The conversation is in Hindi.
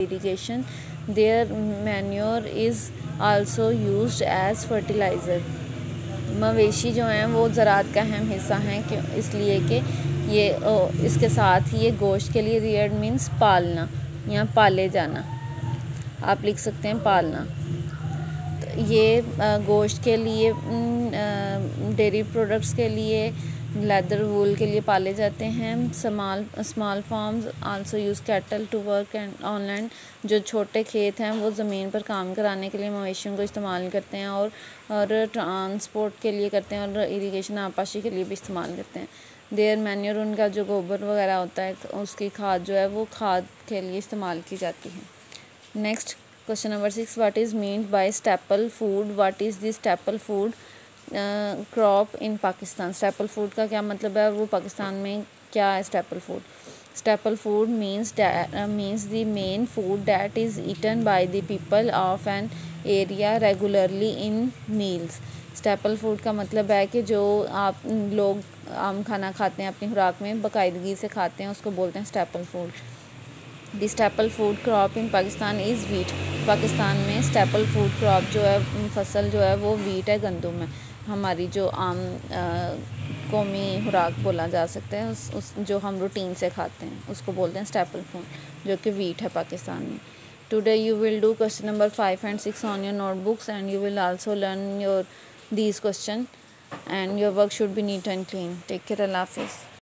irrigation. Their manure is also used as fertilizer. मवेशी जो हैं वो ज़राअत का अहम हिस्सा हैं, क्यों? इसलिए कि ये इसके साथ ही ये गोश्त के लिए रियर्ड मीन्स पालना या पाले जाना, आप लिख सकते हैं पालना। तो ये गोश्त के लिए, डेयरी प्रोडक्ट्स के लिए, लेदर वूल के लिए पाले जाते हैं। Small farms also use cattle to work and on land. जो छोटे खेत हैं वो ज़मीन पर काम कराने के लिए मवेशियों को इस्तेमाल करते हैं और ट्रांसपोर्ट के लिए करते हैं, और इरिगेशन आबपाशी के लिए भी इस्तेमाल करते हैं। देयर मैन्योर, उनका जो गोबर वगैरह होता है उसकी खाद जो है वो खाद के लिए इस्तेमाल की जाती है। Next question number 6, what is meant by staple food? What is the staple food crop in Pakistan? Staple food का क्या मतलब है, वो पाकिस्तान में क्या है staple food? Staple food means the main food that is eaten by the people of an area regularly in meals. Staple food का मतलब है कि जो आप लोग आम खाना खाते हैं, अपनी खुराक में बाकायदगी से खाते हैं, उसको बोलते हैं staple food. The staple food crop in Pakistan is wheat. Pakistan में स्टेपल फूड क्रॉप जो है, फसल जो है वो वीट है, गंदुम है। हमारी जो आम कौमी खुराक बोला जा सकता है, उस जो हम रूटीन से खाते हैं उसको बोलते हैं स्टेपल फूड, जो कि वीट है पाकिस्तान में। Today you will do question number 5 and 6 on your notebooks and you will also learn your these question and your work should be neat and clean. Take care, अल्लाह हाफिज़।